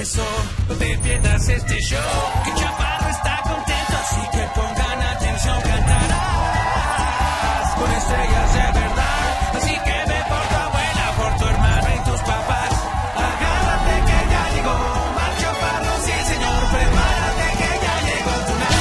eso, no te pierdas este show. Que Chaparro está contento, así que pongan atención, cantarás con estrellas de verdad. Así que ve por tu abuela, por tu hermano y tus papás. Agárrate que ya llegó Omar Chaparro, sí señor, prepárate que ya llegó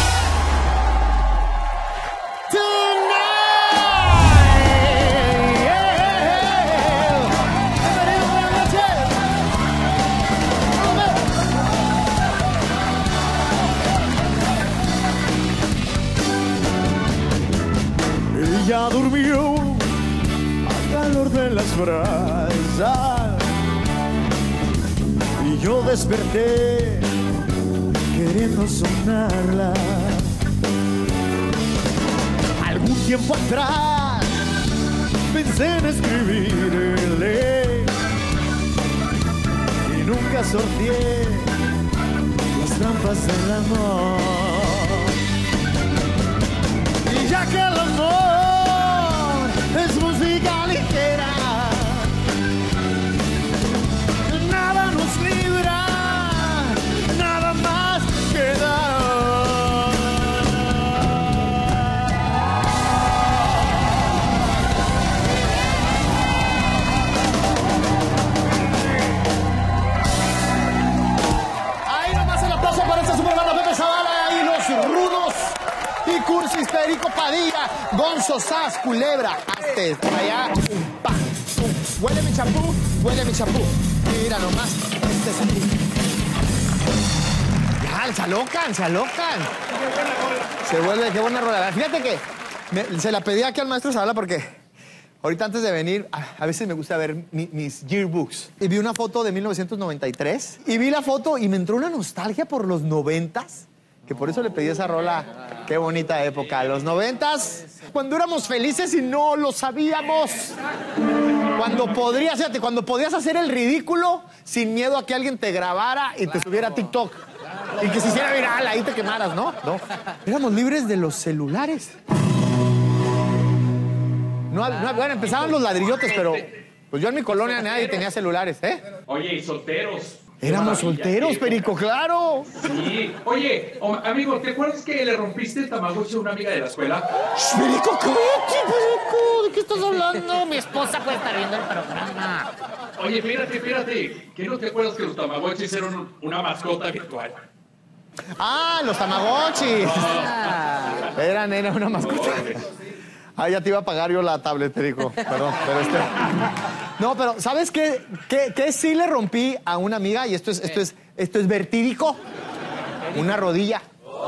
Ella durmió al calor de las brasas y yo desperté queriendo sonarla. Algún tiempo atrás pensé en escribirle y nunca sorteé las trampas del amor. Y ya que el amor es música ligera, nada nos libra, nada más queda. Ahí nomás el aplauso para esta superbanda Pepe Zavala y los rudos y Cursis, Perico Padilla, Gonzo, Sas, Culebra, Aztes, por allá, pa, huele mi champú, mira nomás, este es aquí. Ya, se alocan. Se vuelve, qué buena rola. Fíjate que se la pedí aquí al maestro Zavala porque ahorita antes de venir, a veces me gusta ver mis yearbooks. Y vi una foto de 1993 y vi la foto y me entró una nostalgia por los 90s. Que por eso le pedí esa rola. Qué bonita época. Los 90s, cuando éramos felices y no lo sabíamos. Cuando podías hacer el ridículo sin miedo a que alguien te grabara y te subiera a TikTok. Y que se hiciera viral, ahí te quemaras, ¿no? No. Éramos libres de los celulares. Bueno, empezaban los ladrillotes, pero pues yo en mi colonia nadie tenía celulares, ¿eh? Oye, y solteros. Éramos solteros, Perico, claro. Sí. Oye, amigo, ¿te acuerdas que le rompiste el Tamagotchi a una amiga de la escuela? Perico, ¿qué? Perico, ¿de qué estás hablando? Mi esposa puede estar viendo el programa. Oye, espérate. ¿Qué no te acuerdas que los Tamagotchis eran una mascota virtual? Ah, los Tamagotchis. Eran una mascota. Ah, ya te iba a pagar yo la tablet, Perico. Perdón, pero No, pero ¿sabes qué? ¿Qué sí le rompí a una amiga? Y esto es vertídico. Una rodilla.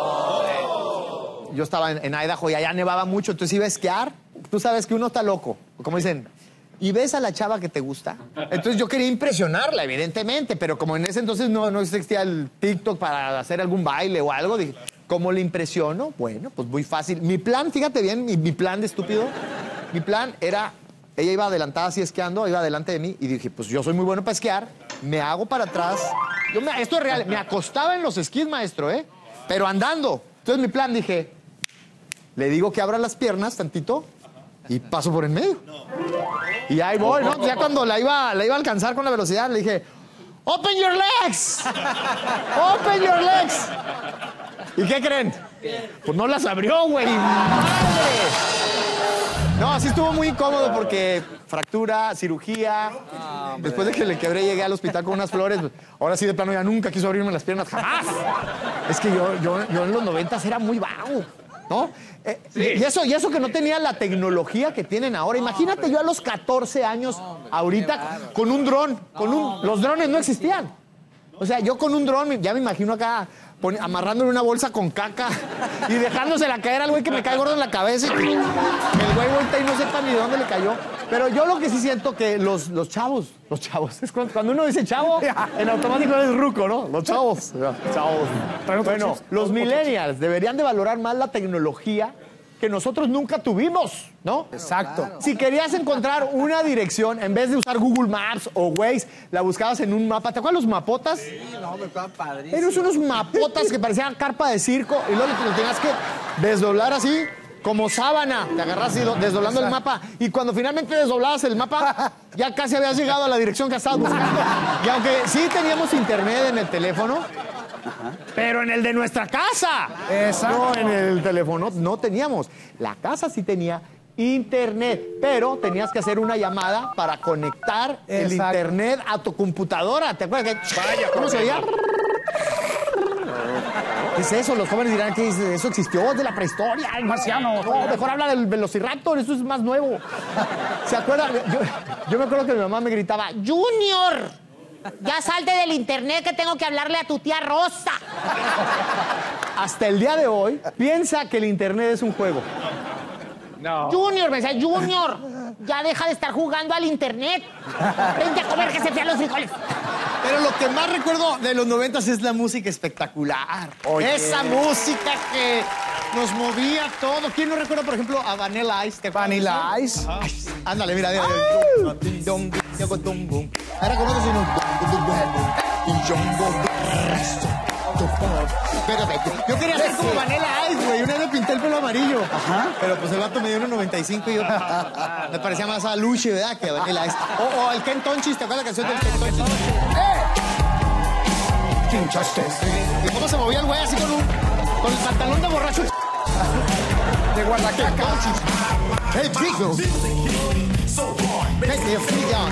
Yo estaba en Idaho y allá nevaba mucho, entonces iba a esquiar. Tú sabes que uno está loco, como dicen. Y ves a la chava que te gusta. Entonces yo quería impresionarla, evidentemente, pero como en ese entonces no existía el TikTok para hacer algún baile o algo, dije, ¿cómo le impresiono? Bueno, pues muy fácil. Mi plan, fíjate bien, mi plan de estúpido, mi plan era, ella iba adelantada así esquiando, iba adelante de mí, y dije, pues yo soy muy bueno para esquiar, me hago para atrás. Esto es real, me acostaba en los esquís, maestro, pero andando. Entonces mi plan, dije, le digo que abra las piernas tantito y paso por en medio. Y ahí voy, ¿no? Ya cuando la iba a alcanzar con la velocidad, le dije, ¡Open your legs! ¡Open your legs! ¿Y qué creen? Pues no las abrió, güey. ¡Madre! No, así estuvo muy incómodo porque fractura, cirugía. Después de que le quebré, llegué al hospital con unas flores. Ahora sí, de plano, ya nunca quiso abrirme las piernas, jamás. Es que yo en los 90s era muy vago, ¿no? Sí. Y eso que no tenía la tecnología que tienen ahora. Imagínate yo a los 14 años, ahorita, con un dron. Los drones no existían. O sea, yo con un dron, ya me imagino acá amarrándole una bolsa con caca y dejándosela caer al güey que me cae gordo en la cabeza y que el güey voltea y no sepa ni de dónde le cayó. Pero yo lo que sí siento que los chavos, es cuando uno dice chavo, en automático es ruco, ¿no? Los chavos. Bueno, los millennials deberían de valorar más la tecnología que nosotros nunca tuvimos, ¿no? Exacto. Claro. Si querías encontrar una dirección, en vez de usar Google Maps o Waze, la buscabas en un mapa. ¿Te acuerdas los mapotas? Sí, no, me estaban padrísimos. Eran unos mapotas que parecían carpa de circo y luego lo tenías que desdoblar así como sábana. Te agarras desdoblando el mapa. Y cuando finalmente desdoblabas el mapa, ya casi habías llegado a la dirección que estabas buscando. Y aunque sí teníamos internet en el teléfono, pero en el de nuestra casa. Exacto. No, en el teléfono no teníamos. La casa sí tenía internet, pero tenías que hacer una llamada para conectar el Exacto. internet a tu computadora. ¿Te acuerdas que? Vaya, ¿cómo se oía? ¿Qué es eso? Los jóvenes dirán que eso existió de la prehistoria, el marciano. No, mejor habla del velociraptor, eso es más nuevo. ¿Se acuerdan? Yo me acuerdo que mi mamá me gritaba, Junior, ya salte del internet que tengo que hablarle a tu tía Rosa. hasta el día de hoy, piensa que el internet es un juego. Junior, me decía, Junior, ya deja de estar jugando al internet. Vente a comer que se frían los frijoles. Pero lo que más recuerdo de los 90s es la música espectacular. Oye. Esa música que nos movía todo. ¿Quién no recuerda, por ejemplo, a Vanilla Ice? ¿Te acuerdas de Vanilla eso? Ice. Ay, ándale, mira. Ahora conoces yo quería ser como Vanilla Ice, güey. Una vez me pinté el pelo amarillo. Ajá. Pero pues el vato me dio 1.95 y yo me parecía más a Luche, ¿verdad? Que a Vanilla Ice. O al Ken Tonchis, ¿te acuerdas la canción del Ken Tonchis? ¿Y cómo se movía el güey así con el pantalón de borracho? De guardacaca. Hey, Chico. Hey, fría.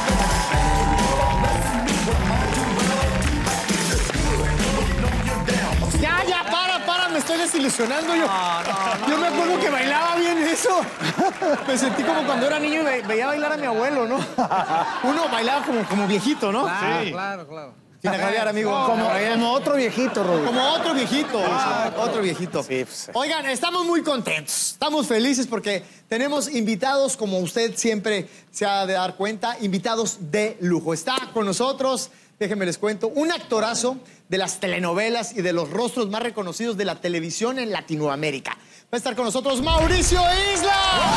Ya, para, me estoy desilusionando yo. Yo me acuerdo que bailaba bien eso. Me sentí como cuando era niño y veía bailar a mi abuelo, ¿no? Uno bailaba como viejito, ¿no? Claro. Sin agraviar, amigo. Como otro viejito, Rubén. Como otro viejito, otro viejito. Sí, pues. Oigan, estamos muy contentos, estamos felices porque tenemos invitados, como usted siempre se ha de dar cuenta, invitados de lujo. Está con nosotros, déjenme les cuento, un actorazo de las telenovelas y de los rostros más reconocidos de la televisión en Latinoamérica. Va a estar con nosotros Mauricio Isla.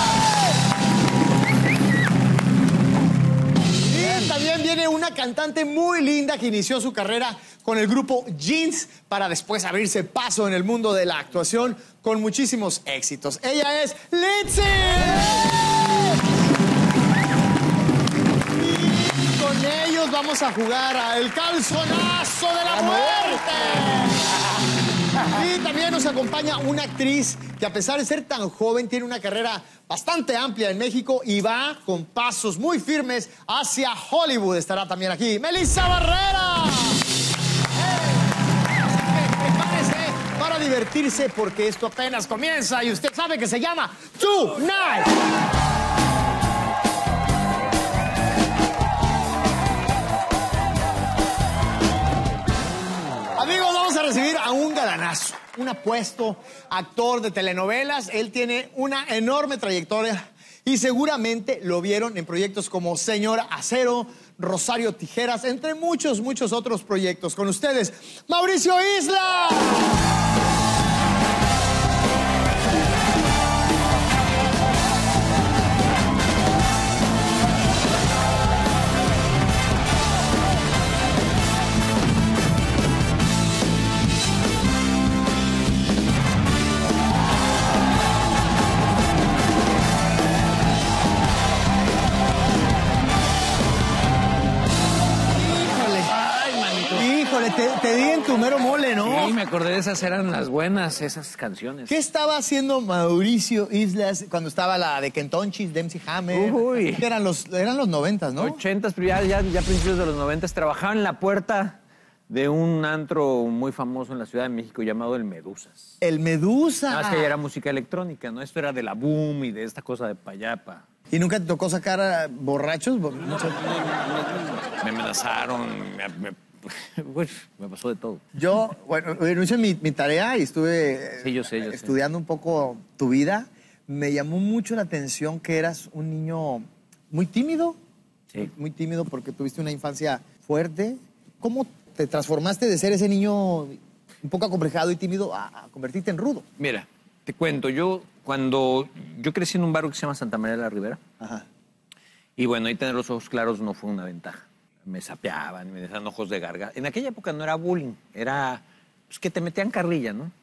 Y también viene una cantante muy linda que inició su carrera con el grupo Jeans para después abrirse paso en el mundo de la actuación con muchísimos éxitos. Ella es Litzy. Y con ellos vamos a jugar a El Calzonazo de la Muerte. Y también nos acompaña una actriz que a pesar de ser tan joven tiene una carrera bastante amplia en México y va con pasos muy firmes hacia Hollywood. Estará también aquí Melissa Barrera. Prepárese para divertirse porque esto apenas comienza y usted sabe que se llama Tonight. Amigos, vamos a recibir a un galanazo, un apuesto actor de telenovelas. Él tiene una enorme trayectoria y seguramente lo vieron en proyectos como Señora Acero, Rosario Tijeras, entre muchos otros proyectos. Con ustedes, Mauricio Isla. Híjole, te di en tu mero mole, ¿no? Sí, me acordé de esas, eran las buenas, esas canciones. ¿Qué estaba haciendo Mauricio Islas cuando estaba la de Kentonchis, Dempsey Hammer? Uy. Que eran los 90s, ¿no? 80s, pero ya principios de los 90s, trabajaba en la puerta de un antro muy famoso en la Ciudad de México llamado El Medusas. El Medusa. Nada más que ya era música electrónica, ¿no? Esto era de la boom y de esta cosa de payapa. ¿Y nunca te tocó sacar a borrachos? Me amenazaron, me pasó de todo. Yo, bueno, hice mi tarea y estuve Sí, yo sé. estudiando un poco tu vida. Me llamó mucho la atención que eras un niño muy tímido. Sí. Muy tímido porque tuviste una infancia fuerte. ¿Cómo te transformaste de ser ese niño un poco acomplejado y tímido a convertirte en rudo? Mira, te cuento, cuando yo crecí en un barrio que se llama Santa María de la Ribera, Ajá. y bueno, ahí tener los ojos claros no fue una ventaja. Me sapeaban, me dejaban ojos de garga. En aquella época no era bullying, era pues, que te metían carrilla, ¿no?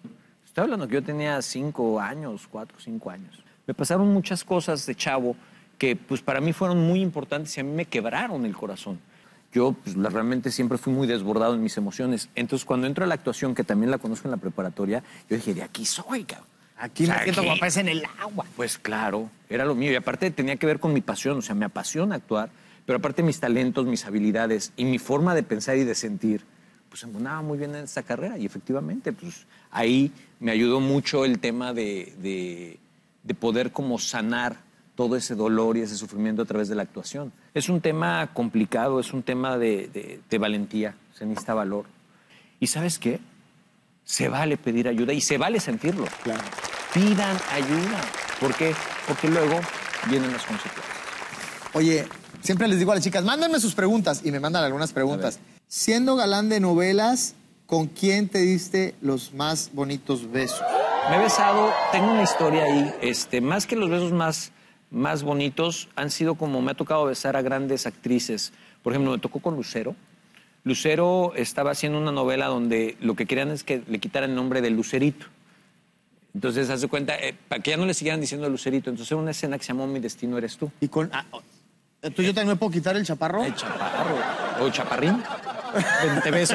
Estoy hablando que yo tenía 5 años, 4 o 5 años. Me pasaron muchas cosas de chavo que pues para mí fueron muy importantes y a mí me quebraron el corazón. Yo pues, realmente siempre fui muy desbordado en mis emociones. Entonces cuando entro a la actuación, que también la conozco en la preparatoria, yo dije, de aquí soy, cabrón. Aquí me siento como pez en el agua. Pues claro, era lo mío. Y aparte tenía que ver con mi pasión, o sea, me apasiona actuar, pero aparte mis talentos, mis habilidades y mi forma de pensar y de sentir, pues embonaba muy bien en esta carrera. Y efectivamente, pues ahí me ayudó mucho el tema de poder como sanar todo ese dolor y ese sufrimiento a través de la actuación. Es un tema complicado, es un tema de valentía, se necesita valor. ¿Y sabes qué? Se vale pedir ayuda y se vale sentirlo. Claro. Pidan ayuda. ¿Por qué? Porque luego vienen las consecuencias. Oye, siempre les digo a las chicas, mándenme sus preguntas. Y me mandan algunas preguntas. Siendo galán de novelas, ¿con quién te diste los más bonitos besos? Me he besado, tengo una historia ahí, más que los besos más bonitos, han sido como me ha tocado besar a grandes actrices. Por ejemplo, me tocó con Lucero. Lucero estaba haciendo una novela donde lo que querían es que le quitaran el nombre de Lucerito. Entonces, haz de cuenta, para que ya no le siguieran diciendo Lucerito. Entonces, era una escena que se llamó Mi destino eres tú. Y con... ¿Entonces yo también me puedo quitar el chaparro? El chaparro. O chaparrín. Ven, te beso.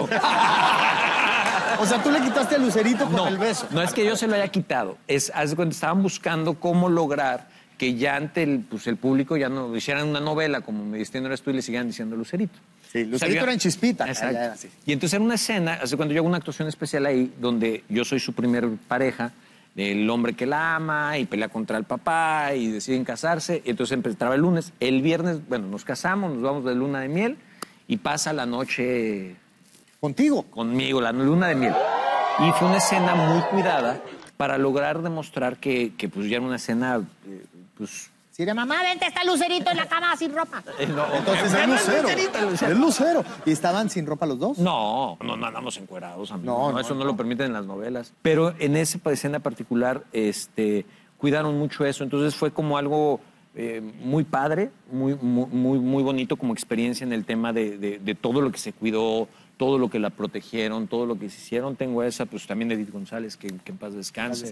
O sea, tú le quitaste el lucerito con el beso. No es que yo se lo haya quitado. Haz de cuenta, estaban buscando cómo lograr que ya ante el público ya no hicieran una novela como Mi destino eres tú y le siguieran diciendo Lucerito. Sí, Lucerito era en Chispita. Exacto. Era así. Y entonces era una escena, hace cuando yo hago una actuación especial ahí, donde yo soy su primer pareja, el hombre que la ama y pelea contra el papá y deciden casarse. Y entonces empezaba el lunes. El viernes, bueno, nos casamos, nos vamos de luna de miel y pasa la noche... ¿Contigo? Conmigo, la luna de miel. Y fue una escena muy cuidada para lograr demostrar que pues ya era una escena, pues... Si de mamá, vente, está Lucerito en la cama sin ropa. Entonces es Lucero. Es Lucero. ¿Y estaban sin ropa los dos? No andamos encuerados, amigo. No, Eso no lo permiten en las novelas. Pero en esa escena particular, cuidaron mucho eso. Entonces fue como algo muy padre, muy bonito como experiencia en el tema de todo lo que se cuidó, todo lo que la protegieron, todo lo que se hicieron. Tengo esa, pues también de Edith González, que en paz descanse.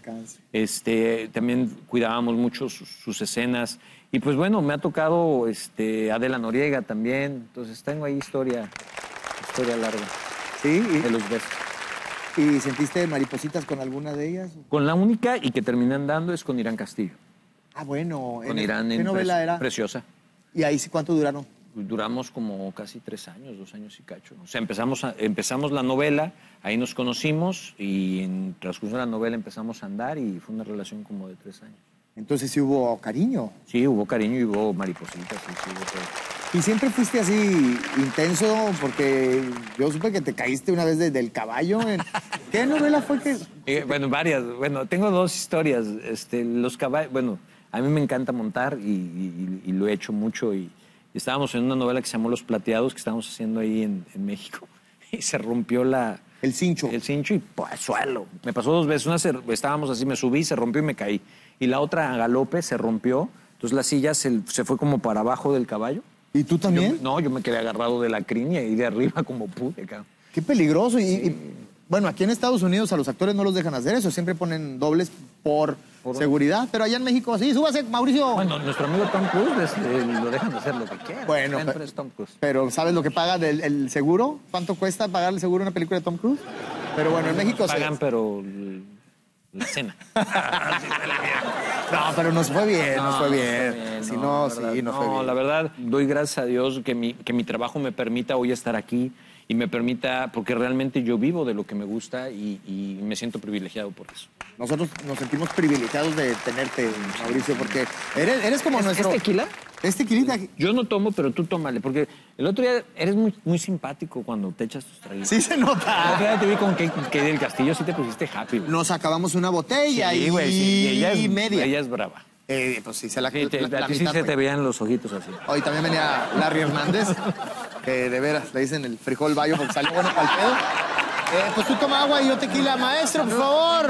También cuidábamos mucho sus escenas. Y pues bueno, me ha tocado Adela Noriega también. Entonces tengo ahí historia larga. Sí. De los besos. ¿Y sentiste maripositas con alguna de ellas? Con la única y que terminé andando es con Irán Castillo. Ah, bueno. Con Irán ¿Qué novela era? Preciosa. ¿Y ahí sí cuánto duraron? Duramos como casi 3 años, 2 años y cacho. O sea, empezamos la novela, ahí nos conocimos y en transcurso de la novela empezamos a andar y fue una relación como de 3 años. Entonces sí hubo cariño. Sí, hubo cariño y hubo maripositas. Sí, hubo todo. ¿Y siempre fuiste así intenso? Porque yo supe que te caíste una vez del caballo. ¿Qué novela fue que...? Bueno, varias. Bueno, tengo 2 historias. Los caballos... Bueno, a mí me encanta montar y lo he hecho mucho y estábamos en una novela que se llamó Los Plateados, que estábamos haciendo ahí en México, y se rompió el cincho. El cincho y pues, suelo. Me pasó 2 veces. Una estábamos así, me subí, se rompió y me caí. Y la otra a galope se rompió. Entonces la silla se fue como para abajo del caballo. ¿Y tú también? Yo me quedé agarrado de la crin y de arriba como pude, cabrón. Qué peligroso. Bueno, aquí en Estados Unidos a los actores no los dejan hacer eso. Siempre ponen dobles por seguridad. Pero allá en México, sí, súbase, Mauricio. Bueno, nuestro amigo Tom Cruise lo dejan de hacer lo que quiera. Bueno, Siempre es Tom Cruise. Pero ¿sabes lo que paga el seguro? ¿Cuánto cuesta pagar el seguro en una película de Tom Cruise? Pero bueno, en México pagan, pero la cena. No, pero nos fue bien, nos fue bien. Nos fue bien. No, la verdad, doy gracias a Dios que mi trabajo me permita hoy estar aquí y me permita, porque realmente yo vivo de lo que me gusta y me siento privilegiado por eso. Nosotros nos sentimos privilegiados de tenerte, Mauricio, porque eres como nuestro... ¿Es tequila? Es tequilita. Yo no tomo, pero tú tómale, porque el otro día eres muy simpático cuando te echas tus traguitos. Sí se nota. El otro día te vi con que del Castillo sí te pusiste happy. Nos acabamos una botella sí, güey, sí. y media. Ella es brava. Pues sí, a ti sí se te veían los ojitos así. Hoy también venía Larry Hernández, que de veras le dicen el frijol bayo porque salió bueno para el pedo. Pues tú toma agua y yo tequila, maestro, por favor.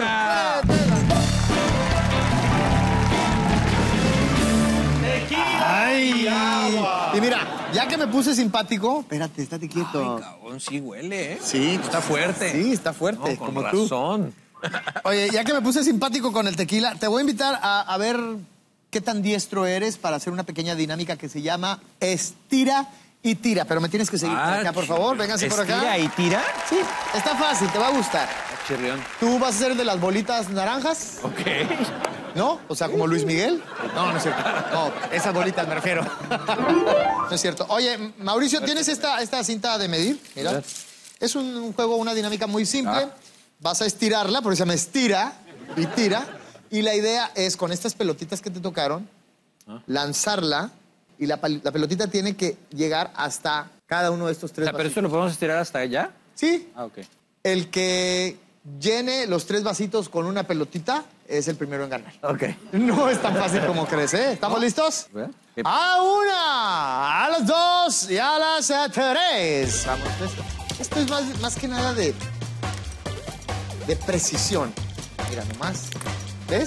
¡Ay! Y mira, ya que me puse simpático, espérate, estate quieto. Ay, cabrón, sí huele, ¿eh? Sí. Está fuerte. Sí, está fuerte, No, con como razón. tú. Oye, ya que me puse simpático con el tequila, te voy a invitar a ver qué tan diestro eres para hacer una pequeña dinámica que se llama estira y tira. Pero me tienes que seguir por acá, por favor. Vénganse por acá. ¿Estira y tira? Sí, está fácil, te va a gustar. Chirrión. ¿Tú vas a ser el de las bolitas naranjas? Ok. ¿No? O sea, como Luis Miguel. No, no es cierto. No, esas bolitas me refiero. No es cierto. Oye, Mauricio, ¿tienes esta cinta de medir? Mira. Es un juego, una dinámica muy simple. Vas a estirarla, porque se llama estira y tira. Y la idea es, con estas pelotitas que te tocaron, lanzarla y la pelotita tiene que llegar hasta cada uno de estos tres ¿Pero vasitos. esto lo podemos estirar hasta allá? Sí. Ah, ok. El que llene los tres vasitos con una pelotita es el primero en ganar. Ok. No es tan fácil como crees, ¿eh? ¿Estamos listos? ¿Qué? A una, a las dos y a las tres. Vamos, esto es más que nada de precisión. Mira nomás. ¿Ves?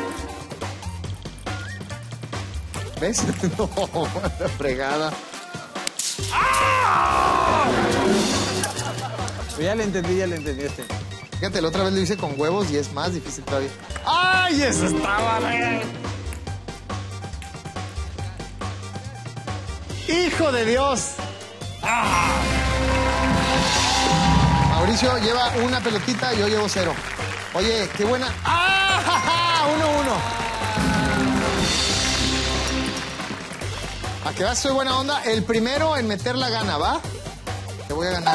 ¿Ves? No, la fregada. Ya le entendí este. Fíjate, la otra vez lo hice con huevos y es más difícil todavía. ¡Ay, eso estaba bien! ¡Hijo de Dios! ¡Ah! Mauricio lleva una pelotita y yo llevo 0. Oye, qué buena. ¡Ah! ¡Ja, ja! 1-1. A que vas, soy buena onda. El primero en meter la gana, ¿va? Te voy a ganar.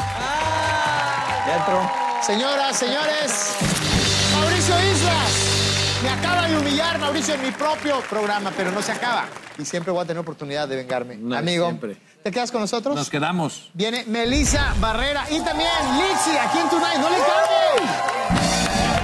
Ya entró. Señoras, señores, Mauricio Islas. Me acaba de humillar Mauricio en mi propio programa, pero no se acaba. Y siempre voy a tener oportunidad de vengarme. No, Amigo, siempre. ¿te quedas con nosotros? Nos quedamos. Viene Melissa Barrera y también Litzy aquí en Tonight. ¡No le cambien!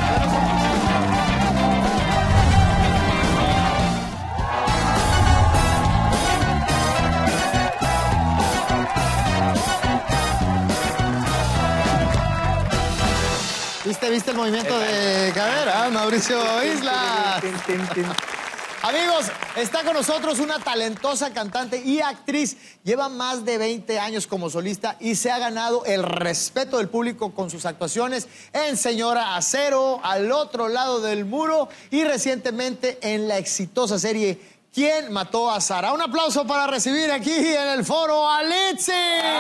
¿Viste el movimiento de cadera, Mauricio Islas? Amigos, está con nosotros una talentosa cantante y actriz. Lleva más de 20 años como solista y se ha ganado el respeto del público con sus actuaciones en Señora Acero, Al otro lado del muro y recientemente en la exitosa serie ¿Quién mató a Sara? Un aplauso para recibir aquí en el foro a Litzy.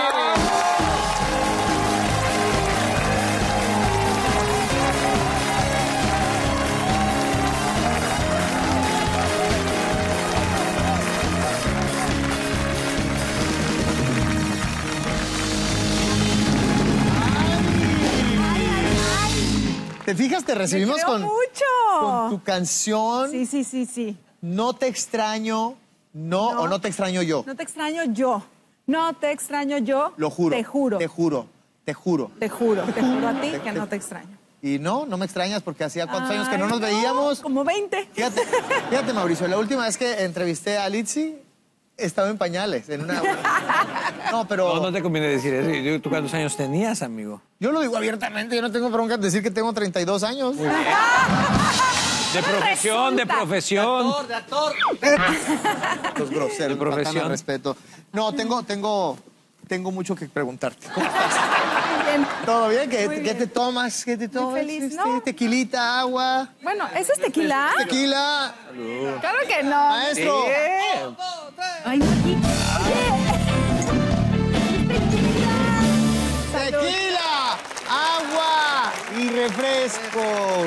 ¿Te fijas? Te recibimos Me creo mucho. con tu canción. Sí. No te extraño, no, o no te extraño yo. No te extraño yo. No te extraño yo. Lo juro. Te juro. Te juro. Te juro. Te juro a ti que no te extraño. Y no me extrañas porque hacía cuántos años que no Ay, nos veíamos. Como 20. Fíjate, Mauricio, la última vez que entrevisté a Litzy estaba en pañales, en una... No, pero... No te conviene decir eso. ¿Tú cuántos años tenías, amigo? Yo lo digo abiertamente, yo no tengo bronca en decir que tengo 32 años. De profesión, de profesión. De actor. Los groseros, De profesión. faltan al respeto. No, tengo mucho que preguntarte. ¿Cómo estás? Bien. ¿Todo bien? ¿Qué Muy te bien. tomas? ¿Qué te tomas? feliz, ¿no? Tequilita, agua. Bueno, ¿ese es tequila? Tequila. Claro que no. Maestro. Ay, Oye. Tequila, agua y refresco.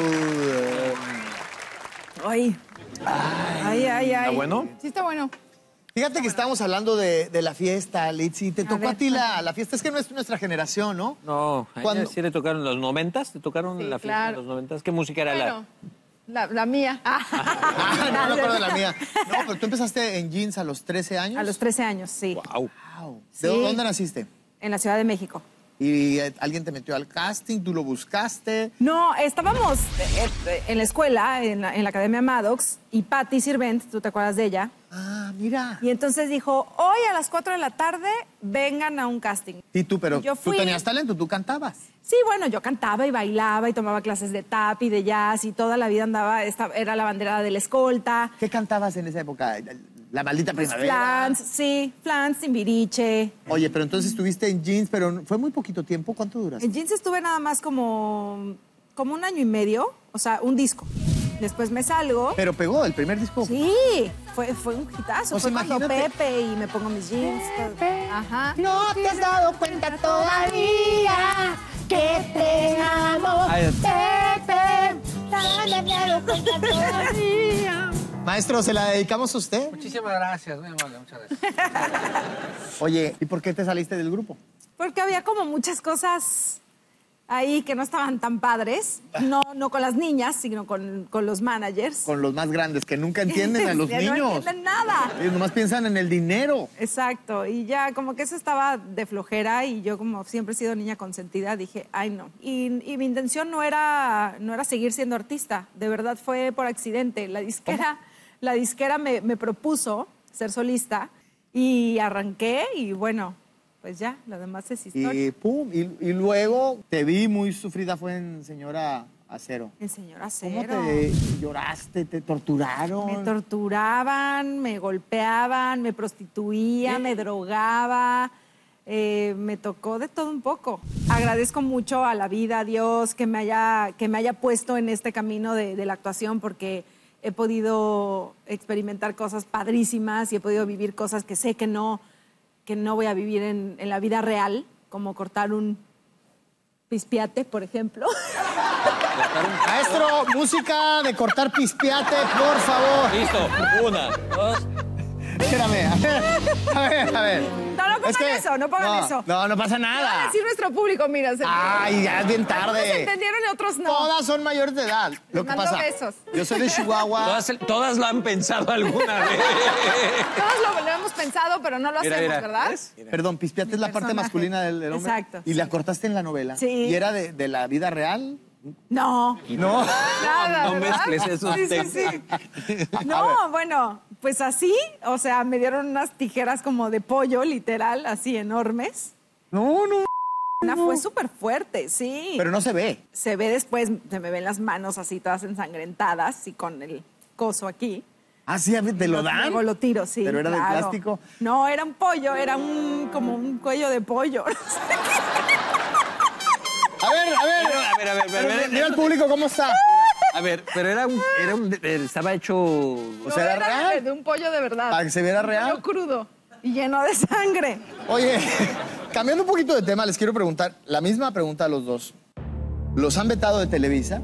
Ay. ¿Está bueno? Sí está bueno. Fíjate que estábamos hablando de la fiesta, Litzy. Te tocó ver, a ti la fiesta. Es que no es nuestra generación, ¿no? No, a ¿Cuándo? ella sí le tocaron los 90s. ¿Te tocaron Sí, la fiesta claro. de los 90s? ¿Qué música era Bueno, la mía. Ah, no me acuerdo de la mía. No, pero tú empezaste en jeans a los 13 años. A los 13 años, sí. Wow. Wow. Sí. ¿De dónde naciste? En la Ciudad de México. ¿Y alguien te metió al casting? ¿Tú lo buscaste? No, estábamos en la escuela, en la Academia Maddox, y Patti Sirvent, ¿tú te acuerdas de ella? Ah, mira. Y entonces dijo, hoy a las 4 de la tarde vengan a un casting. ¿Y tú, pero Yo tú fui. tenías talento? ¿Tú cantabas? Sí, bueno, yo cantaba y bailaba y tomaba clases de tap y de jazz y toda la vida andaba, era la bandera de la escolta. ¿Qué cantabas en esa época? La maldita primavera. Flans, sí, Flans, Timbiriche. Oye, pero entonces estuviste en jeans, pero fue muy poquito tiempo. ¿Cuánto duraste? En jeans estuve nada más como como 1 año y medio, o sea, un disco. Después me salgo. Pero pegó el primer disco. Sí, fue un hitazo. Pues fue cuando imagínate. Pepe y me pongo mis jeans. todo. Ajá. No te has dado cuenta todavía que te amo, Ay, Pepe. No te has dado cuenta todavía. Maestro, ¿se la dedicamos a usted? Muchísimas gracias, muy amable, muchas gracias. Oye, ¿y por qué te saliste del grupo? Porque había como muchas cosas ahí que no estaban tan padres. No con las niñas, sino con los managers. Con los más grandes, que nunca entienden a los Ya niños. No entienden nada. Ellos nomás piensan en el dinero. Exacto, y ya como que eso estaba de flojera y yo como siempre he sido niña consentida, dije, ay no. Y mi intención no era seguir siendo artista, de verdad fue por accidente. La disquera me propuso ser solista y arranqué y bueno, pues ya, lo demás es historia. Y pum, y luego te vi muy sufrida, fue en Señora Acero. El señor ¿Cómo Acero. te lloraste? ¿Te torturaron? Me torturaban, me golpeaban, me prostituía, me drogaba, me tocó de todo un poco. Agradezco mucho a la vida, a Dios, que me haya puesto en este camino de la actuación porque he podido experimentar cosas padrísimas y he podido vivir cosas que sé que no voy a vivir en la vida real, como cortar un pispiate, por ejemplo. Maestro, música de cortar pispiate, por favor. Listo, 1, 2. Espérame, a ver. No pongan eso, no pongan eso. No pasa Va a nada. decir nuestro público, mira. Ay, ya es bien Algunos tarde. entendieron y otros no. Todas son mayores de edad. Lo que mando pasa. besos. Yo soy de Chihuahua. Todas lo han pensado alguna vez. Todos lo hemos pensado, pero no lo Mira, hacemos, mira. ¿verdad? ¿Ves? Perdón, pispiate es la parte personaje. masculina del hombre. Exacto, Y la cortaste en la novela. Sí. ¿Y era de la vida real? No, No. nada, No ¿verdad? mezcles esos Sí. No, bueno, pues así, o sea, me dieron unas tijeras como de pollo, literal, así enormes. No. Una fue súper fuerte, sí. Pero no se ve. Se ve después, se me ven las manos así todas ensangrentadas y con el coso aquí. Ah, sí, te lo dan. Luego lo tiro, sí. ¿Pero era de claro. plástico? No, era un pollo, era como un cuello de pollo. A ver. Mira al público cómo está. A ver, pero estaba hecho... O sea, ¿era real? de un pollo de verdad. Para que se viera Un real. pollo crudo y lleno de sangre. Oye, cambiando un poquito de tema, les quiero preguntar la misma pregunta a los dos. ¿Los han vetado de Televisa?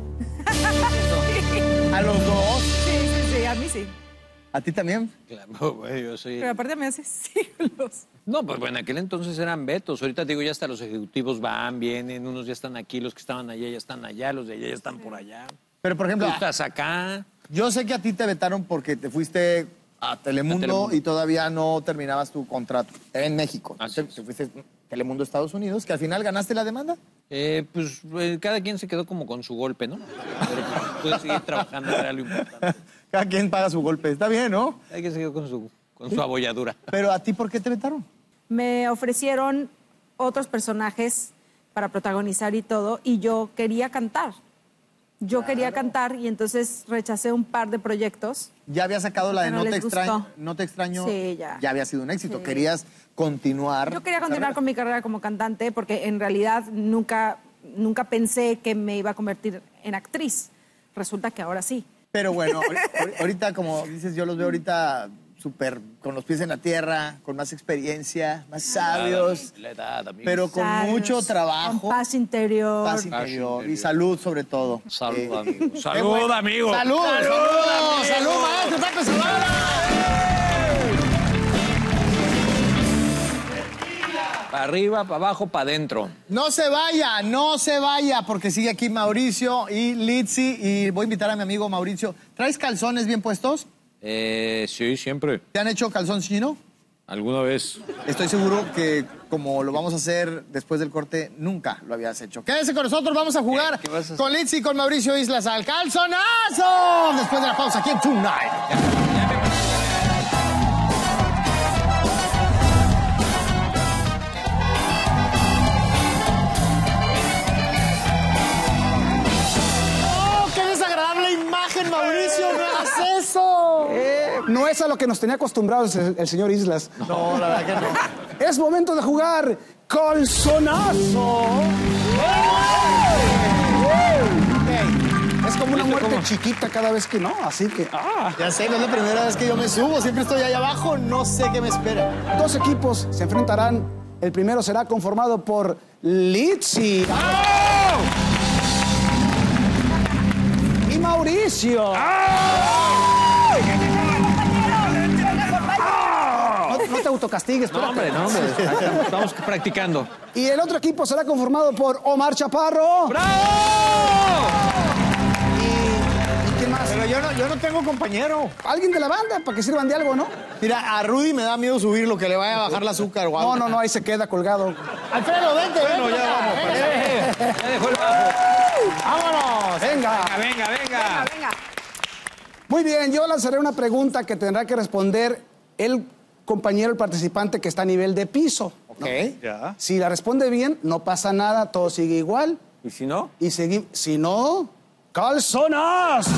¿A los dos? Sí, a mí sí. ¿A ti también? Claro, güey, yo soy... Pero aparte me hace siglos. No, pues bueno, en aquel entonces eran vetos. Ahorita digo, ya hasta los ejecutivos van, vienen, unos ya están aquí, los que estaban allá ya están allá, los de allá ya están por allá. Pero, por Tú ejemplo, estás acá. yo sé que a ti te vetaron porque te fuiste a Telemundo, y todavía no terminabas tu contrato en México. Así Te fuiste a Telemundo, Estados Unidos, que al final ganaste la demanda. Cada quien se quedó como con su golpe, ¿no? Pero pues, pude seguir trabajando, era lo importante. Cada quien paga su golpe. Está bien, ¿no? Cada quien se quedó con su abolladura. Pero a ti, ¿por qué te vetaron? Me ofrecieron otros personajes para protagonizar y todo, y yo quería cantar. Quería cantar y entonces rechacé un par de proyectos. Ya había sacado la de No No te les extraño. gustó. No te extraño. Sí, ya. Ya había sido un éxito. Sí. Querías continuar. Yo quería continuar carrera. con mi carrera como cantante porque en realidad nunca pensé que me iba a convertir en actriz. Resulta que ahora sí. Pero bueno, ahorita, como dices, yo los veo ahorita súper con los pies en la tierra, con más experiencia, más sabios, La edad, amigo. pero con Sabios, mucho trabajo. Con paz interior. Paz interior y salud, sobre todo. Salud, amigo. qué Salud, bueno. amigo. ¡Salud! ¡Salud! ¡Salud, maestro Taco Zavala! Para arriba, para abajo, para adentro. No se vaya, porque sigue aquí Mauricio y Litzy. Y voy a invitar a mi amigo Mauricio. ¿Traes calzones bien puestos? Sí, siempre. ¿Te han hecho calzón chino? ¿Alguna vez? Estoy seguro que como lo vamos a hacer después del corte, nunca lo habías hecho. Quédese con nosotros, vamos a jugar ¿Qué vas a hacer? con Litzy y con Mauricio Islas al calzonazo. Después de la pausa aquí en Tonight. ¡Oh, qué desagradable imagen, Mauricio! ¡No hagas eso! No es a lo que nos tenía acostumbrados el señor Islas. No, la verdad que no. Es momento de jugar calzonazo. Es como una ¿Viste muerte cómo? chiquita cada vez que no, así que... Ya sé, no es la primera vez que yo me subo. Siempre estoy ahí abajo. No sé qué me espera. Dos equipos se enfrentarán. El primero será conformado por Litzy y Mauricio. No te autocastigues, No, espérate. hombre, no, hombre. Estamos practicando. Y el otro equipo será conformado por Omar Chaparro. ¡Bravo! ¿Y quién más? Pero yo no tengo compañero. Alguien de la banda, para que sirvan de algo, ¿no? Mira, a Rudy me da miedo subirlo, que le vaya a bajar el azúcar o algo. No, ahí se queda colgado. Alfredo, vente, Bueno, vente. ya vamos. Ya dejó el bajo. ¡Vámonos! Venga. Venga. Venga. Muy bien, yo lanzaré una pregunta que tendrá que responder el compañero, el participante que está a nivel de piso. Ok. Ya. Si la responde bien, no pasa nada, todo sigue igual. ¿Y si no? Y si no, calzonazo.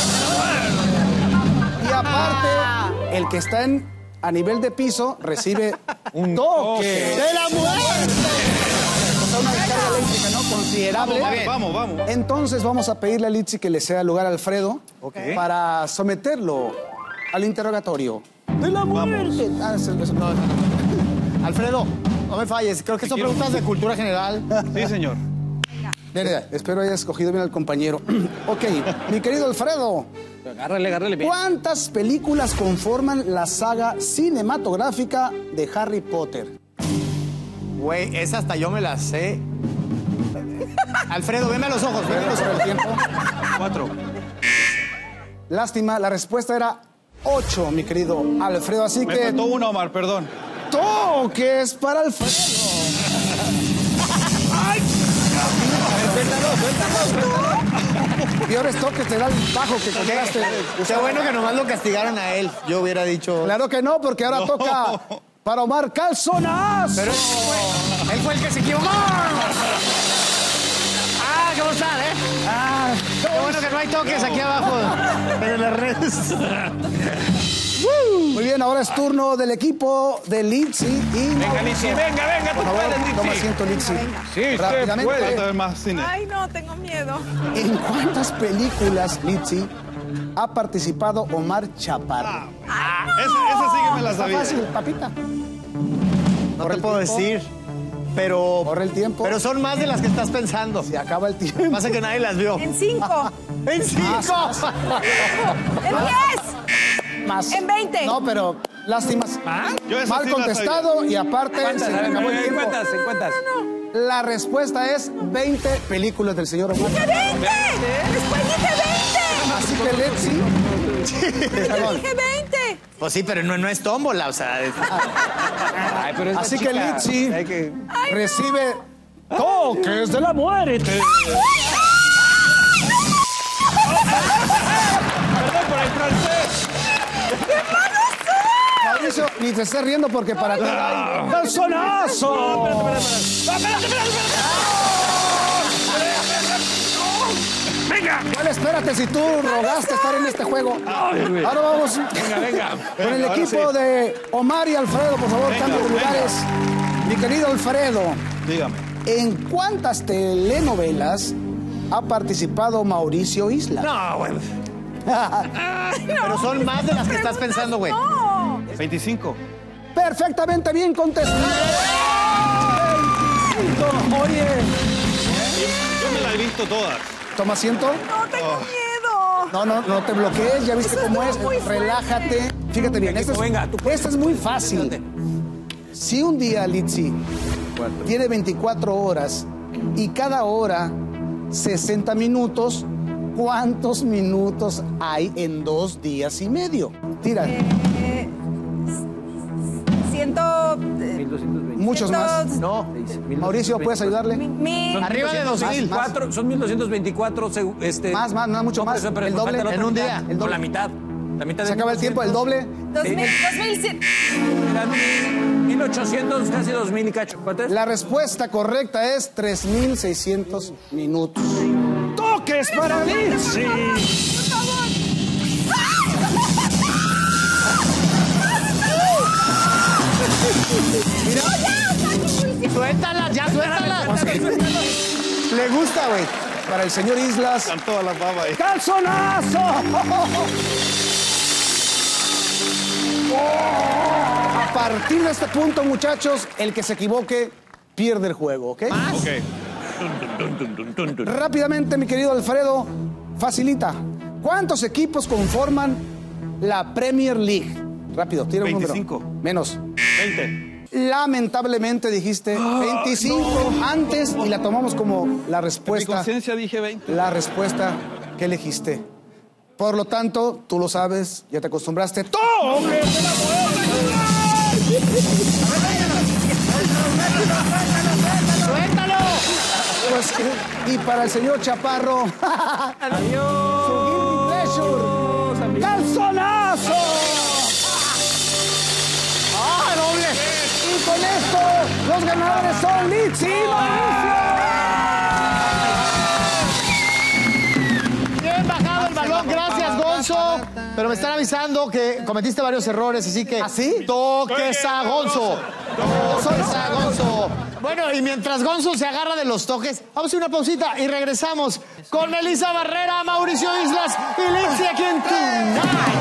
Y aparte, el que está a nivel de piso recibe un toque ¡De la muerte! O sea, una descarga eléctrica, ¿no? Considerable. Vamos. Entonces vamos a pedirle a Litzy que le ceda lugar a Alfredo para someterlo al interrogatorio. ¡De la muerte! No. Alfredo, no me falles. Creo que son preguntas de cultura general. Sí, señor. Espero haya escogido bien al compañero. Ok, mi querido Alfredo, Agárrale bien. ¿cuántas películas conforman la saga cinematográfica de Harry Potter? Güey, esa hasta yo me la sé. Alfredo, veme a los ojos, veme a los Por ojos. el tiempo. 4. Lástima, la respuesta era 8, mi querido Alfredo. Así Me que faltó una, Omar, perdón. toques para Alfredo. Peores toques te da el bajo que contaste. Qué bueno que nomás lo castigaron a él. Yo hubiera dicho... Claro que no, porque ahora toca para Omar calzonazo. Pero él fue el que se equivocó. Ah, ¿cómo están, Qué bueno que no hay toques aquí abajo en las redes. Muy bien, ahora es turno del equipo de Litzy y Venga, Mauricio. Litzy, venga, tú Por favor, puedes, toma Litzy. asiento, Litzy. Sí, usted Rápidamente. puede. Falta ver más cine. Ay, no, tengo miedo. ¿En cuántas películas, Litzy, ha participado Omar Chaparro? Esa sí que me la Está sabía. fácil, papita. No Corre te el puedo tiempo. decir, pero... Corre el tiempo. Pero son más de las que estás pensando. Se acaba el tiempo. Pasa que nadie las vio. En 5. ¡En 5! En 10. Más. En 20. No, pero lástimas. Yo esa Mal sí la contestado y aparte se le acabó el ¿En tiempo. cuántas? La respuesta es 20 películas del señor Omar. ¡Dije 20! Después dije 20. Así que Litzy, perdón. Dije 20. Pues sí, pero no es tómbola, o sea... Ay, pero es la Así que chica. Litzy Hay que- recibe toques de la muerte. Perdón por el francés. Mauricio, ni te estés riendo porque para ti hay calzonazo. Bueno, espérate si tú rogaste estar en este juego. Ahora vamos Venga. con el equipo de Omar y Alfredo, por favor, cambio de lugares. Mi querido Alfredo, Dígame. ¿en cuántas telenovelas ha participado Mauricio Isla? No, bueno. Pero son más de las que estás pensando, güey. No. 25. Perfectamente bien contestado. 25. Oye, Yo me la he visto todas. toma asiento. No, tengo miedo. No te bloquees, ya viste Eso cómo es. estuvo muy Relájate. Fíjate bien, esto Venga, tú puedes. es muy fácil. Si un día, Litzy, tiene 24 horas y cada hora 60 minutos, ¿cuántos minutos hay en 2 días y medio? Tira, Siento... 1220. muchos más. No. Mauricio, ¿puedes ayudarle? Arriba de 2000. Son 1224. Más, no, mucho más. Pero El nos doble. falta la En otra un mitad. día. El No, doble. la mitad. La mitad Se de acaba el tiempo, el 1200. doble. 2007. Eran 1800, casi 2000 y cacho. ¿Cuánto es? La respuesta correcta es 3600 minutos. ¡Toques para Litzy! Por favor. Suéltalas, ya suéltalas. Le gusta, güey. para el señor Islas. Están todas las babas ahí. ¡Calzonazo! A partir de este punto, muchachos, el que se equivoque pierde el juego, ¿ok? Rápidamente, mi querido Alfredo, facilita. ¿Cuántos equipos conforman la Premier League? Rápido, tira un 25. número. Menos. 20. Lamentablemente dijiste 25 antes y la tomamos como la Mi respuesta. conciencia dije 20. La respuesta que elegiste. Por lo tanto, tú lo sabes, ya te acostumbraste. ¡Toque! ¡Suéltalo! Pues, y para el señor Chaparro. Adiós. Su guilty pleasure. ¡Calzonazo! ¡Ah, doble! Y con esto, los ganadores son Litzy y Mauricio. Bien bajado el balón, gracias, Gonzo. Pero me están avisando que cometiste varios errores, así que... ¿Ah, sí? ¡Toques a Gonzo! ¡Toques a Gonzo! Bueno, y mientras Gonzo se agarra de los toques, vamos a hacer una pausita y regresamos con Melissa Barrera, Mauricio Islas y Litzy aquí en Tonight.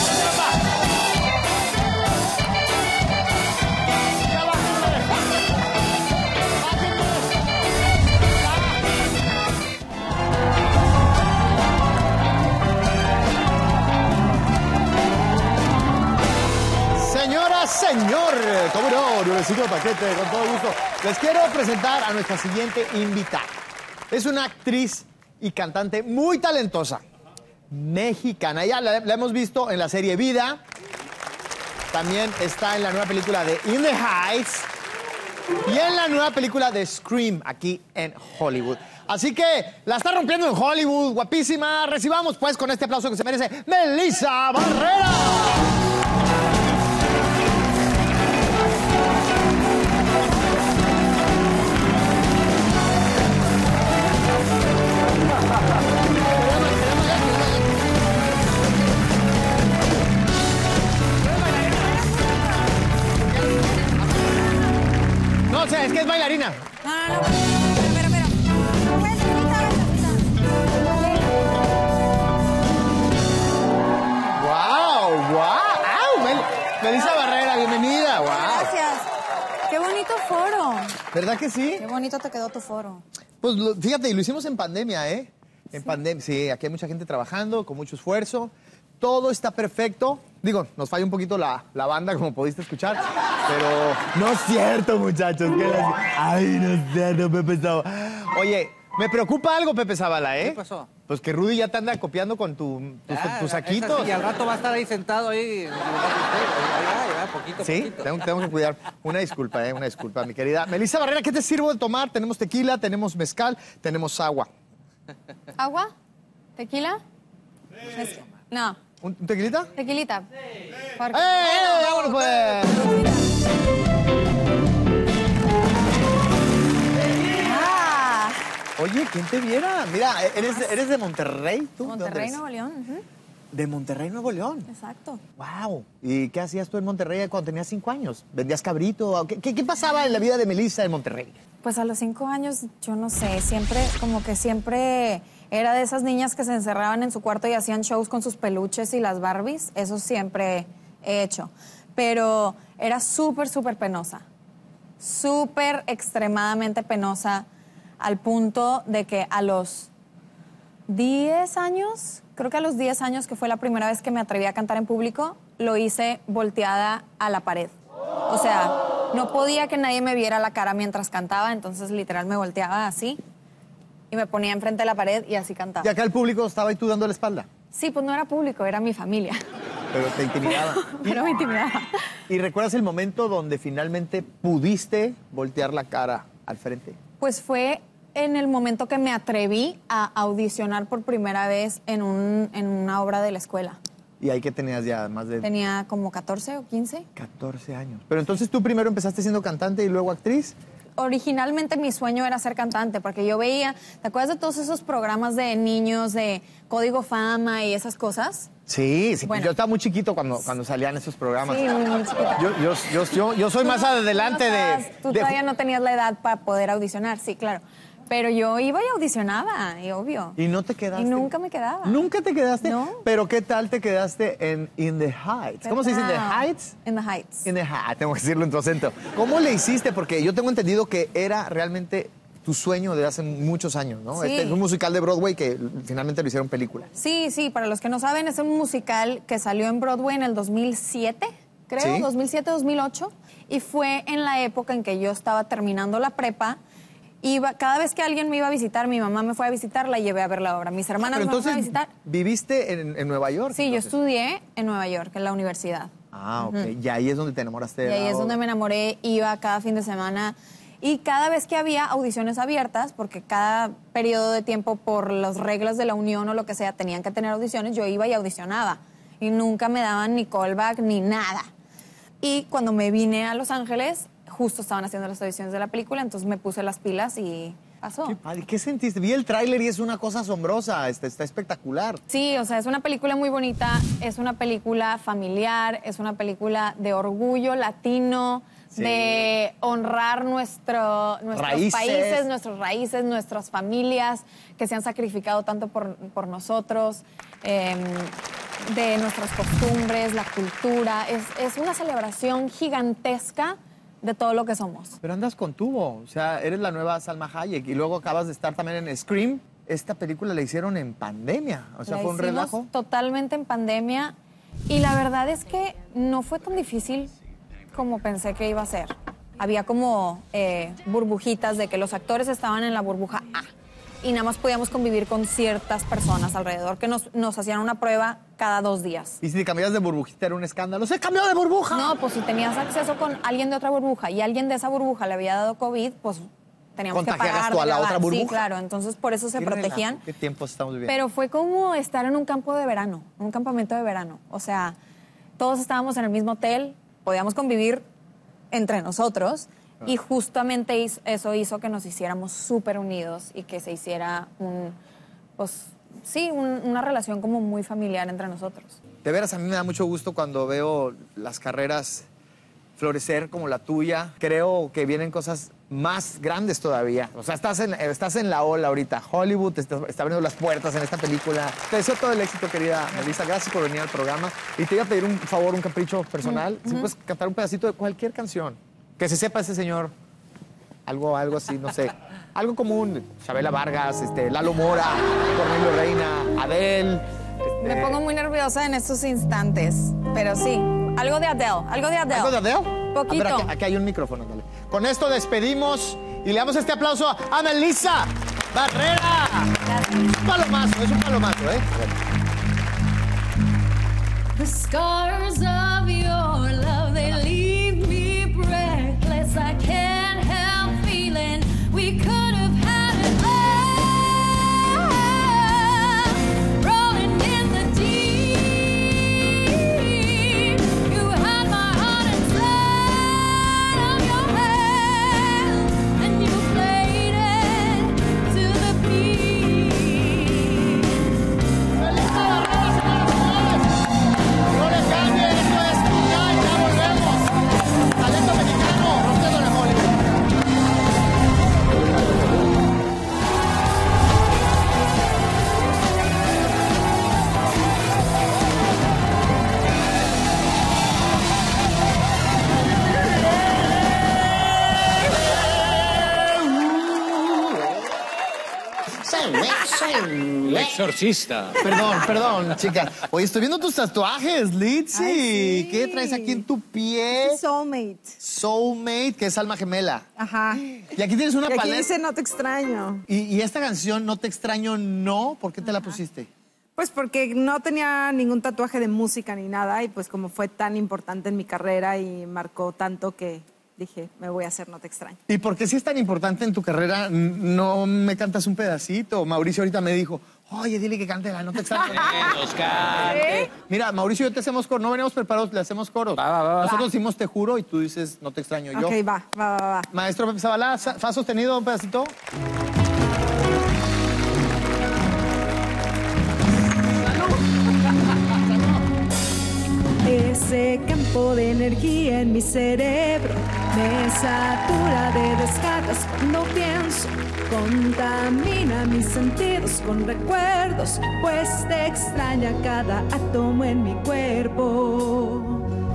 Señora, señor, cómo no, nuevecito paquete, con todo gusto. Les quiero presentar a nuestra siguiente invitada. Es una actriz y cantante muy talentosa, mexicana. Ya la hemos visto en la serie Vida. También está en la nueva película de In the Heights y en la nueva película de Scream, aquí en Hollywood. Así que la está rompiendo en Hollywood, guapísima. Recibamos pues con este aplauso que se merece, Melissa Barrera. No, o sea, es que es bailarina. No, espera. ¡Wow! Melissa Barrera, bienvenida. ¡Wow! Gracias. Qué bonito foro. ¿Verdad que sí? Qué bonito te quedó tu foro. Pues fíjate, y lo hicimos en pandemia, ¿eh? En pandemia, sí, aquí hay mucha gente trabajando, con mucho esfuerzo. Todo está perfecto. Digo, nos falla un poquito la banda, como pudiste escuchar. Pero no es cierto, muchachos. Ay, no es cierto, Pepe Zavala. Oye, me preocupa algo, Pepe Zavala, ¿eh? ¿Qué pasó? Pues que Rudy ya te anda copiando con tus saquitos. Y al rato va a estar ahí sentado ahí. Poquito, Sí, poquito. tengo que cuidar. Una disculpa, mi querida. Melissa Barrera, ¿qué te sirvo de tomar? Tenemos tequila, tenemos mezcal, tenemos agua. ¿Agua? ¿Tequila? No, ¿Un tequilita? tequilita. Porque- ¡Vámonos, pues! Ah, Oye, ¿quién te viera? Mira, ¿eres de Monterrey tú? ¿De dónde Monterrey, eres? Nuevo León. Ujú, De Monterrey, Nuevo León. exacto. ¡Wow! ¿Y qué hacías tú en Monterrey cuando tenías 5 años? ¿Vendías cabrito? ¿Qué pasaba en la vida de Melissa en Monterrey? Pues a los 5 años, yo no sé, siempre era de esas niñas que se encerraban en su cuarto y hacían shows con sus peluches y las Barbies. Eso siempre he hecho. Pero era súper penosa. Súper extremadamente penosa, al punto de que a los 10 años, creo que a los 10 años, que fue la primera vez que me atreví a cantar en público, lo hice volteada a la pared. O sea, no podía que nadie me viera la cara mientras cantaba, entonces literal me volteaba así y me ponía enfrente de la pared y así cantaba. Y acá el público estaba y tú dando la espalda. Sí, pues no era público, era mi familia. Pero te intimidaba. Pero me intimidaba. ¿Y recuerdas el momento donde finalmente pudiste voltear la cara al frente? Pues fue en el momento que me atreví a audicionar por primera vez en una obra de la escuela. Y ahí que tenías ya más de Tenía como 14 o 15. 14 años. Pero entonces tú primero empezaste siendo cantante y luego actriz. Originalmente mi sueño era ser cantante, porque yo veía, ¿te acuerdas de todos esos programas de niños, de Código Fama y esas cosas? Sí, Bueno. yo estaba muy chiquito cuando salían esos programas. Sí, muy chiquita. Yo soy más adelante Tú todavía no tenías la edad para poder audicionar, sí, claro. Pero yo iba y audicionaba, y obvio. ¿Y no te quedaste? Y nunca me quedaba. ¿Nunca te quedaste? No. Pero ¿qué tal te quedaste en In the Heights? ¿Cómo se dice? ¿In the Heights? In the Heights. In the Heights, tengo que decirlo en tu acento. ¿Cómo le hiciste? Porque yo tengo entendido que era realmente tu sueño de hace muchos años, ¿no? Sí. Este es un musical de Broadway que finalmente lo hicieron película. Sí, para los que no saben, es un musical que salió en Broadway en el 2007, creo, Sí. 2007, 2008, y fue en la época en que yo estaba terminando la prepa. Cada vez que alguien me iba a visitar, mi mamá me fue a visitar, la llevé a ver la obra. Mis hermanas Pero me fueron a entonces, visitar. ¿viviste en Nueva York? Sí, yo entonces? estudié en Nueva York, en la universidad. Ah, ok. Y ahí es donde te enamoraste de Y ahí la es donde obra. me enamoré, iba cada fin de semana. Y cada vez que había audiciones abiertas, porque cada periodo de tiempo, por las reglas de la unión o lo que sea, tenían que tener audiciones, yo iba y audicionaba. Y nunca me daban ni callback ni nada. Y cuando me vine a Los Ángeles, justo estaban haciendo las audiciones de la película, entonces me puse las pilas y pasó. Qué padre. ¿Qué sentiste? Vi el tráiler y es una cosa asombrosa, está espectacular. Sí, o sea, es una película muy bonita, es una película familiar, es una película de orgullo latino, Sí. de honrar nuestros Raíces. países, nuestras raíces, nuestras familias que se han sacrificado tanto por nosotros, de nuestras costumbres, la cultura. Es una celebración gigantesca de todo lo que somos. Pero andas con tubo, o sea, eres la nueva Salma Hayek y luego acabas de estar también en Scream. Esta película la hicieron en pandemia, o sea, La fue un hicimos relajo. totalmente en pandemia y la verdad es que no fue tan difícil como pensé que iba a ser. Había como burbujitas de que los actores estaban en la burbuja A y nada más podíamos convivir con ciertas personas alrededor que nos hacían una prueba cada 2 días. Y si cambias de burbujita era un escándalo. ¡Se cambió de burbuja! No, pues si tenías acceso con alguien de otra burbuja y alguien de esa burbuja le había dado COVID, pues teníamos que Contagiabas pagar tú a de la grabar. otra burbuja. Sí, claro, entonces por eso se Qué protegían. relajo, ¿Qué tiempos estamos viviendo? Pero fue como estar en un campo de verano, un campamento de verano. O sea, todos estábamos en el mismo hotel, podíamos convivir entre nosotros y justamente eso hizo que nos hiciéramos súper unidos y que se hiciera una relación como muy familiar entre nosotros. De veras, a mí me da mucho gusto cuando veo las carreras florecer como la tuya. Creo que vienen cosas más grandes todavía. O sea, estás en la ola ahorita. Hollywood te está abriendo las puertas en esta película. Te deseo todo el éxito, querida Melissa. Gracias por venir al programa. Y te iba a pedir un favor, un capricho personal. Si puedes cantar un pedacito de cualquier canción. Que se sepa ese señor. Algo así, no sé. Algo común. Chabela Vargas, Lalo Mora, Cornelio Reina, Adele. Me pongo muy nerviosa en estos instantes, pero sí. Algo de Adele, algo de Adele. ¿Algo de Adele? Poquito. A ver, aquí hay un micrófono, dale. Con esto despedimos y le damos este aplauso a Melissa Barrera. Gracias. Es un palomazo, ¿eh? The scars of your love, they leave me breathless. I can't help feeling we could have had it all. Rolling in the deep, you had my heart inside of your hand, and you played it to the beat. No le cambie, esto es ya volvemos. Talento mexicano, rompiendo la Hollywood. El exorcista. Perdón, chicas. Oye, estoy viendo tus tatuajes, Litzy. Ay, sí. ¿Qué traes aquí en tu pie? Soulmate. Soulmate, que es alma gemela. Ajá. Y aquí tienes una Y aquí paleta. dice No te extraño. Y esta canción, No te extraño, no. ¿Por qué te la pusiste? Pues porque no tenía ningún tatuaje de música ni nada y pues como fue tan importante en mi carrera y marcó tanto que dije, me voy a hacer No te extraño. ¿Y por qué si es tan importante en tu carrera no me cantas un pedacito? Mauricio ahorita me dijo, oye, dile que cante la No te extraño. Nos cante. Mira, Mauricio y yo te hacemos coro. No veníamos preparados, le hacemos coros. Va. Nosotros decimos te juro y tú dices no te extraño yo. Ok, va. Maestro Pepe Zabalá, fa sostenido, un pedacito. Ese campo de energía en mi cerebro Me satura de descargas cuando pienso, contamina mis sentidos con recuerdos, pues te extraña cada átomo en mi cuerpo.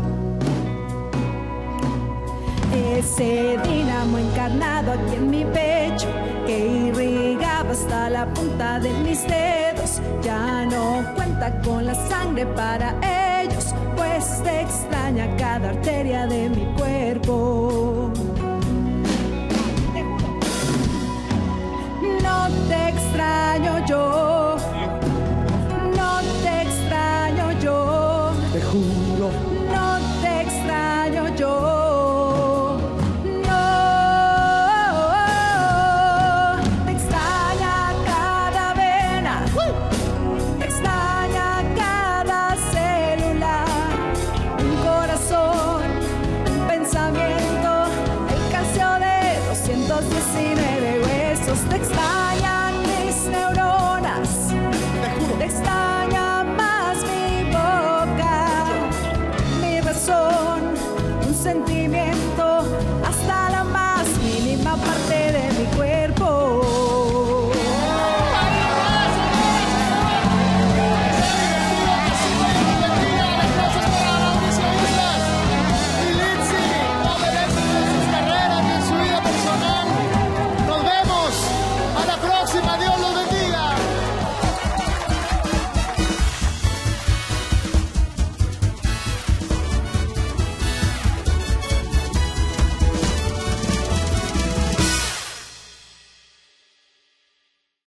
Ese dínamo encarnado aquí en mi pecho, que irrigaba hasta la punta de mis dedos, ya no cuenta con la sangre para ellos, pues te extraña cada arteria de mi cuerpo. No te extraño yo, no te extraño yo, Te juro. no te extraño yo. Te